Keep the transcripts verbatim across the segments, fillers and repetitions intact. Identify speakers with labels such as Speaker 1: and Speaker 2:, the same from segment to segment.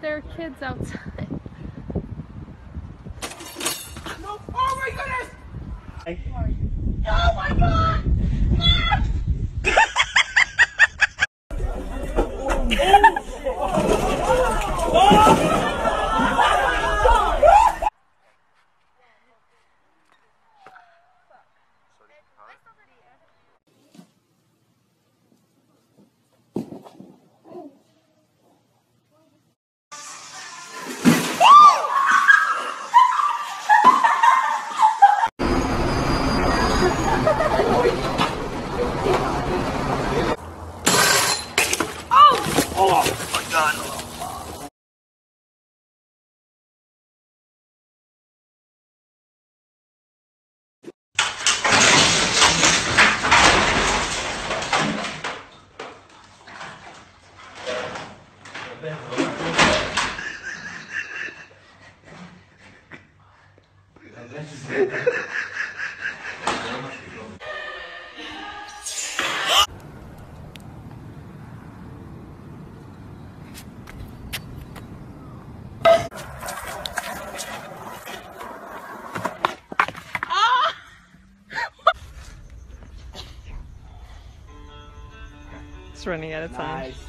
Speaker 1: there are kids outside.
Speaker 2: No. Oh my goodness! Oh my god!
Speaker 1: It's running out of time.
Speaker 2: Nice.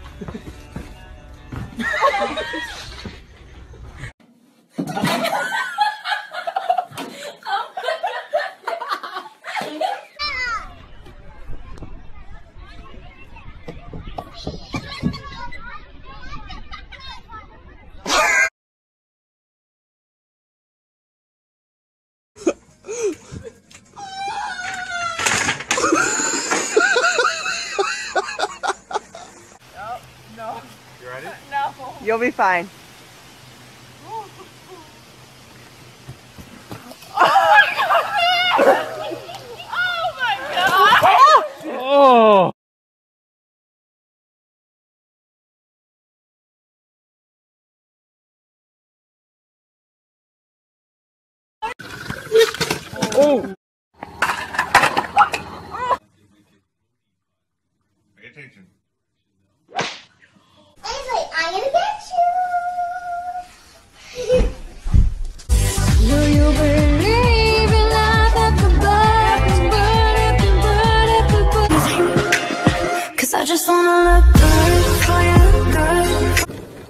Speaker 3: You'll be fine.
Speaker 1: Oh my god! Oh my god!
Speaker 2: Oh! Oh!
Speaker 4: Pay attention.
Speaker 5: I'm gonna get you.
Speaker 6: Do you believe in love after birth, birth, birth, birth? Cause I just wanna look good for you, girl.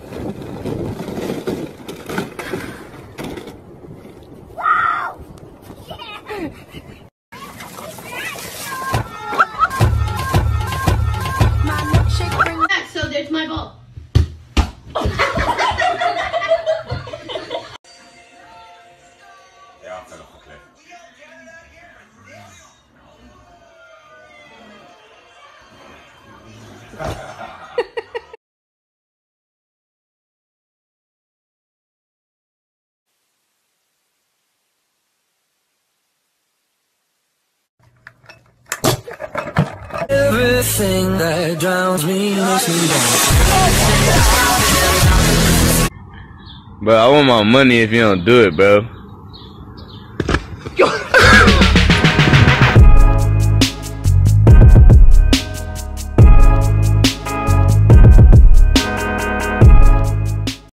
Speaker 5: Wow!
Speaker 6: My milkshake brings
Speaker 5: Yeah. So there's my ball.
Speaker 4: Yeah, I fell off the cliff.
Speaker 7: Everything that drowns me makes me down.
Speaker 8: Bro, I want my money if you don't do it, bro.